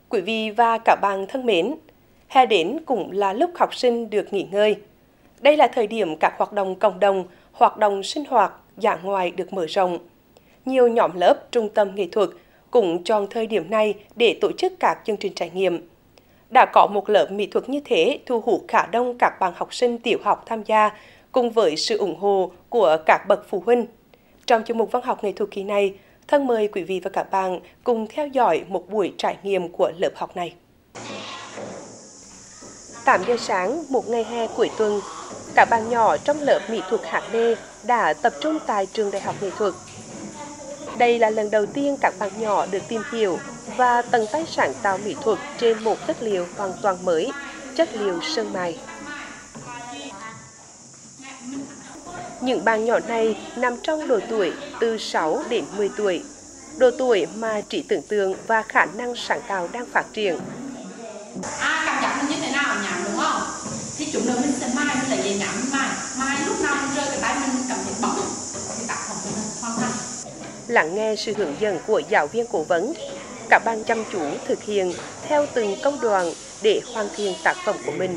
Quý vị và các bạn thân mến, hè đến cũng là lúc học sinh được nghỉ ngơi. Đây là thời điểm các hoạt động cộng đồng, hoạt động sinh hoạt, dã ngoại được mở rộng. Nhiều nhóm lớp, trung tâm nghệ thuật cũng chọn thời điểm này để tổ chức các chương trình trải nghiệm. Đã có một lớp mỹ thuật như thế thu hút khá đông các bạn học sinh tiểu học tham gia, cùng với sự ủng hộ của các bậc phụ huynh. Trong chuyên mục văn học nghệ thuật kỳ này, thân mời quý vị và các bạn cùng theo dõi một buổi trải nghiệm của lớp học này. 8 giờ sáng, một ngày hè cuối tuần, các bạn nhỏ trong lớp mỹ thuật HD đã tập trung tại trường Đại học Nghệ thuật. Đây là lần đầu tiên các bạn nhỏ được tìm hiểu và tận tay sáng tạo mỹ thuật trên một chất liệu hoàn toàn mới, chất liệu sơn mài. Những bạn nhỏ này nằm trong độ tuổi từ 6 đến 10 tuổi, độ tuổi mà trí tưởng tượng và khả năng sáng tạo đang phát triển. Cảm giác mình như thế nào nhảm đúng không? Thì chúng ta mình sẽ mai mình lại về nhảm mai lúc nào mình rơi cái tay mình cảm thấy bỏng thì tác phẩm của mình hoàn thành. Lắng nghe sự hướng dẫn của giáo viên cố vấn, các bạn chăm chú thực hiện theo từng công đoạn để hoàn thiện tác phẩm của mình.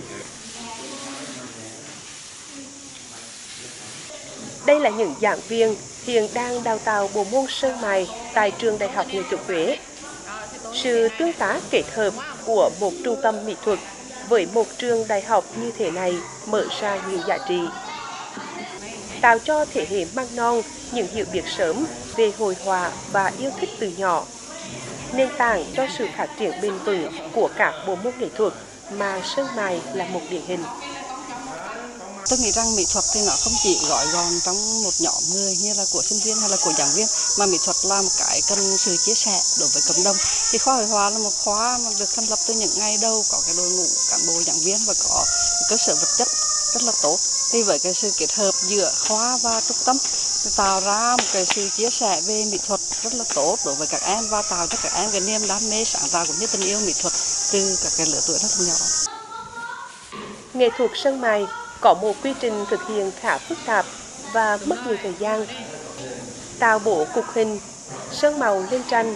Đây là những giảng viên hiện đang đào tạo bộ môn sơn mài tại trường Đại học Nghệ thuật Huế. Sự tương tác kết hợp của một trung tâm mỹ thuật với một trường đại học như thế này mở ra nhiều giá trị, tạo cho thế hệ măng non những hiểu biết sớm về hội họa và yêu thích từ nhỏ, nền tảng cho sự phát triển bền vững của các bộ môn nghệ thuật mà sơn mài là một điển hình. Tôi nghĩ rằng mỹ thuật thì nó không chỉ gói gọn trong một nhóm người như là của sinh viên hay là của giảng viên, mà mỹ thuật là một cái cần sự chia sẻ đối với cộng đồng. Thì khoa hội họa là một khóa mà được thành lập từ những ngày đầu, có cái đội ngũ cán bộ giảng viên và có cơ sở vật chất rất là tốt. Thì với cái sự kết hợp giữa khoa và trung tâm tạo ra một cái sự chia sẻ về mỹ thuật rất là tốt đối với các em và tạo cho các em cái niềm đam mê sáng tạo cũng như tình yêu mỹ thuật từ các cái lứa tuổi rất là nhỏ. Nghệ thuật sơn mài có một quy trình thực hiện khá phức tạp và mất nhiều thời gian. Tạo bộ cục hình, sơn màu lên tranh.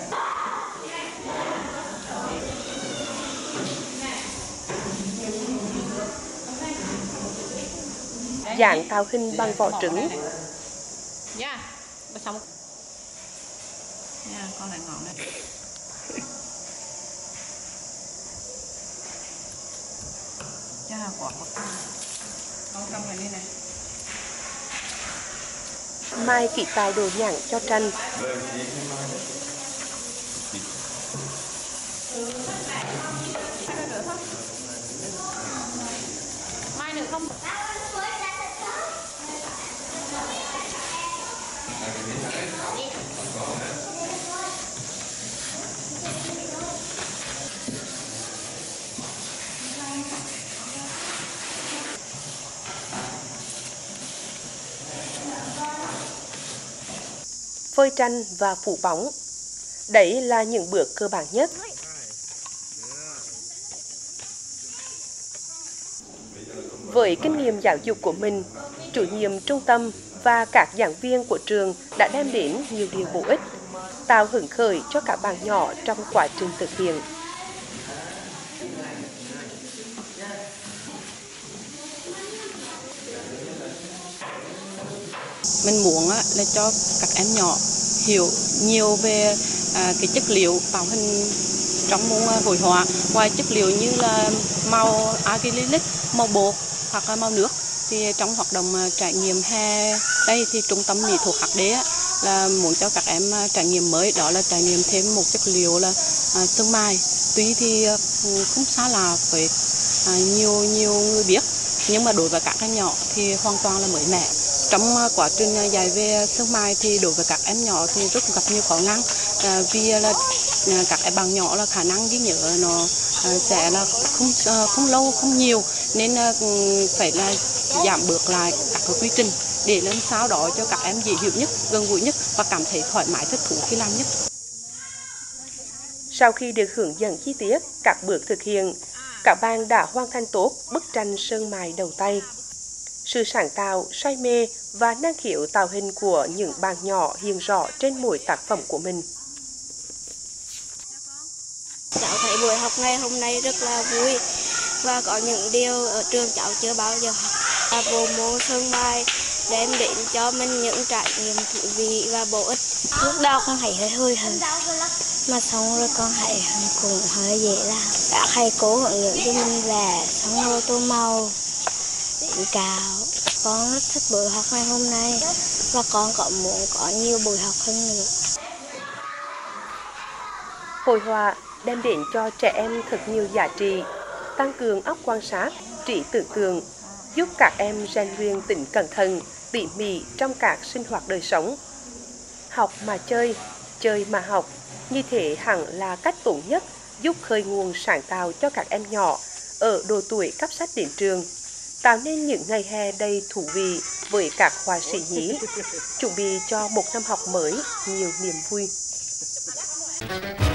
Dán tạo hình bằng vỏ trứng. Con này ngon đấy. Mai kỹ tạo đồ nhãn cho tranh. Mai nữa không? Phơi tranh và phủ bóng. Đấy là những bước cơ bản nhất. Với kinh nghiệm giáo dục của mình, chủ nhiệm trung tâm và các giảng viên của trường đã đem đến nhiều điều bổ ích, tạo hứng khởi cho các bạn nhỏ trong quá trình thực hiện. Mình muốn là cho các em nhỏ hiểu nhiều về cái chất liệu tạo hình trong môn hội họa. Ngoài chất liệu như là màu acrylic, màu bột hoặc là màu nước, thì trong hoạt động trải nghiệm hè đây thì trung tâm mỹ thuật HD là muốn cho các em trải nghiệm mới, đó là trải nghiệm thêm một chất liệu là sơn mài. Tuy thì không xa lạ với nhiều người biết, nhưng mà đối với các em nhỏ thì hoàn toàn là mới mẻ. Trong quá trình dạy về sơn mài thì đối với các em nhỏ thì rất gặp nhiều khó khăn, vì là các em bạn nhỏ là khả năng ghi nhớ nó sẽ là không lâu không nhiều, nên phải là giảm bớt lại các cái quy trình để làm sao đó cho các em dễ hiểu nhất, gần gũi nhất và cảm thấy thoải mái thích thú khi làm nhất. Sau khi được hướng dẫn chi tiết các bước thực hiện, các bạn đã hoàn thành tốt bức tranh sơn mài đầu tay. Sự sáng tạo, say mê và năng khiếu tạo hình của những bạn nhỏ hiện rõ trên mỗi tác phẩm của mình. Cháu thấy buổi học ngày hôm nay rất là vui và có những điều ở trường cháu chưa bao giờ học. Bộ môn sơn mài đem đến cho mình những trải nghiệm thú vị và bổ ích. Lúc đầu con thấy hơi hối hận, mà xong rồi con thấy cũng hơi dễ làm. Các thầy cố hướng dẫn cho mình vẽ, xong rồi tô màu, đánh cào. Con rất thích buổi học ngày hôm nay và con có muốn có nhiều buổi học hơn nữa. Hội họa đem đến cho trẻ em thật nhiều giá trị, tăng cường óc quan sát, trí tưởng tượng, giúp các em rèn luyện tính cẩn thận, tỉ mỉ trong các sinh hoạt đời sống. Học mà chơi, chơi mà học, như thế hẳn là cách tốt nhất giúp khơi nguồn sáng tạo cho các em nhỏ ở độ tuổi cắp sách đến trường, tạo nên những ngày hè đầy thú vị với các họa sĩ nhí, chuẩn bị cho một năm học mới nhiều niềm vui.